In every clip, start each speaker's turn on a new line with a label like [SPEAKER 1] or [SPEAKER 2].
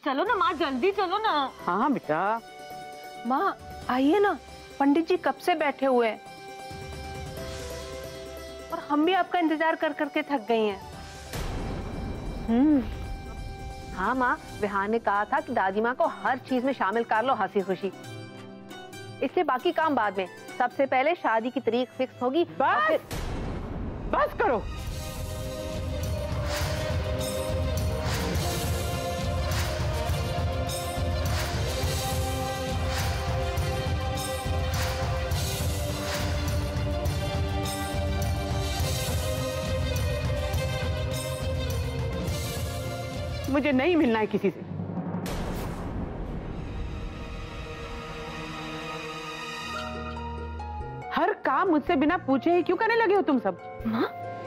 [SPEAKER 1] चलो ना माँ, जल्दी चलो ना।
[SPEAKER 2] हाँ बेटा।
[SPEAKER 3] माँ आइए ना, पंडित जी कब से बैठे हुए हैं और हम भी आपका इंतजार कर करके थक गई हैं।
[SPEAKER 4] हाँ माँ, विहान ने कहा था कि दादी माँ को हर चीज में शामिल कर लो हंसी खुशी, इसलिए बाकी काम बाद में, सबसे पहले शादी की तारीख फिक्स होगी।
[SPEAKER 2] बस बस करो। मुझे नहीं मिलना है किसी से। हर काम मुझसे बिना पूछे ही क्यों करने लगे हो तुम सब?
[SPEAKER 1] माँ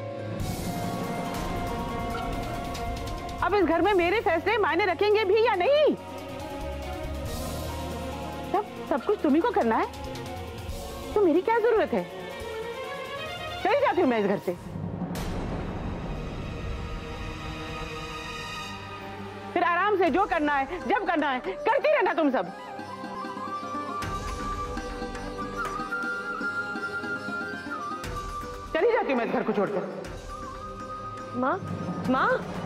[SPEAKER 2] अब इस घर में मेरे फैसले मायने रखेंगे भी या नहीं? सब कुछ तुम्ही को करना है, तो मेरी क्या जरूरत है? चली जाती हूँ मैं इस घर से। फिर आराम से जो करना है, जब करना है, करती रहना तुम सब। चली जाती हूँ मैं इस घर को छोड़कर।
[SPEAKER 4] माँ
[SPEAKER 1] माँ